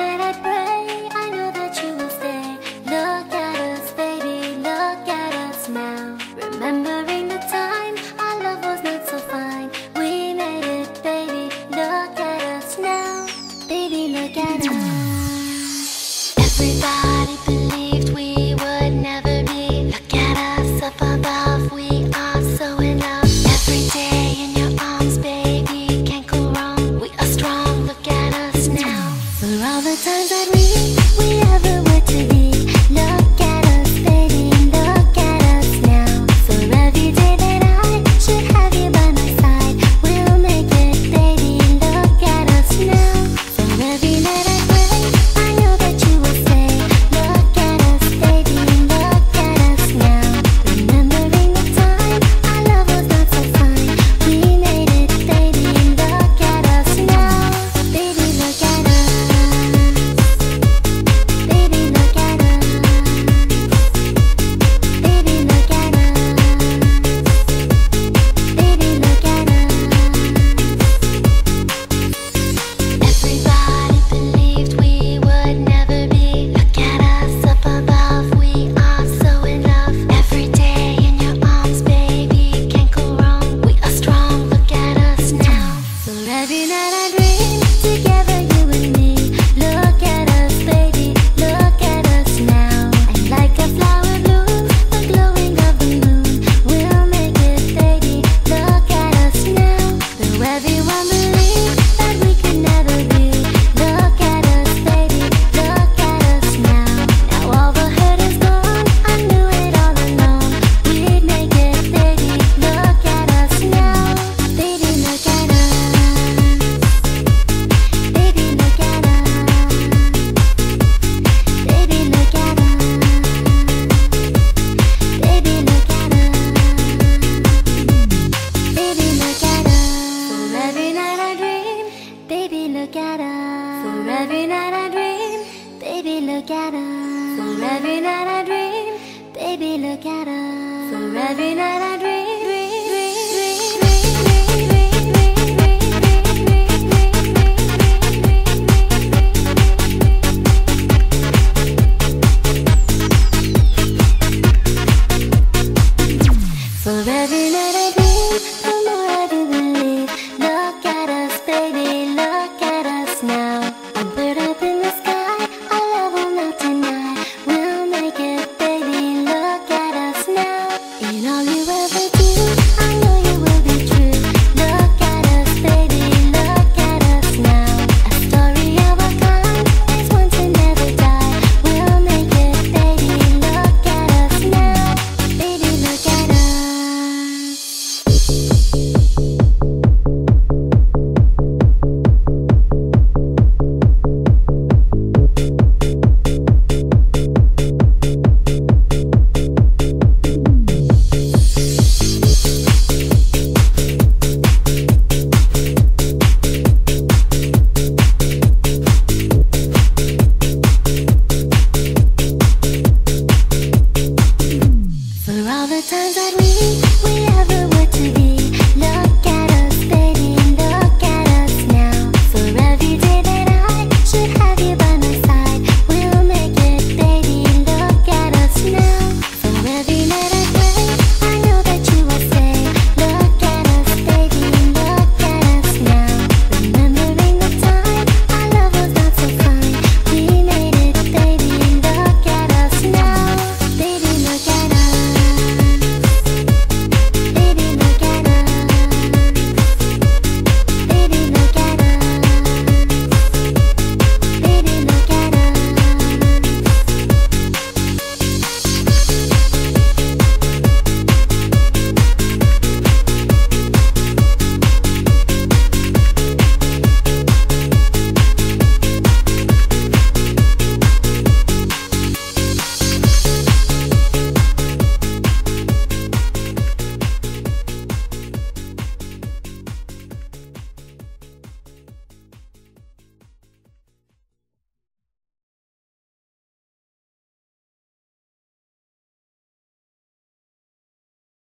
night I pray, I know that you will stay. Look at us, baby, look at us now. Remembering the time our love was not so fine. We made it, baby, look at us now. Baby, look at us. Everybody believed we would never be. Look at us up above, we are so in love. Every day in your arms, baby, can't go wrong. We are strong, look at us now. For all the times that we ever were to be. Look at us, baby, look at us now. For every day that I should have you by my side, we'll make it, baby, look at us now. For every night I pray, I know that you will stay. Look at us, baby, look at us now. Remembering the time our love was not so fine. We made it, baby, look at us now. Baby, look at us. Baby, look at us. Baby, look at us. Baby, look at us. Everybody believed we would never be. Look at us up above, we are so in love. Every day in your arms, baby, can't go wrong. We are strong, look at us now. For every night I dream together, you and me. Look at us, baby, look at us now. And like a flower blooms, the glowing of the moon, we'll make it, baby, look at us now. Though everyone believed that we could never be. Look at us, baby, look at us now. Now all the hurt is gone, I knew it all along. We'd make it, baby, look at us now. Baby, look at us. Baby, look at us. Baby, look at us. Baby, look at us. Baby, look at us. For every night I dream, baby, look at us. For every night I dream, baby, look at us. For every night I dream, baby, look at us. For every night I dream.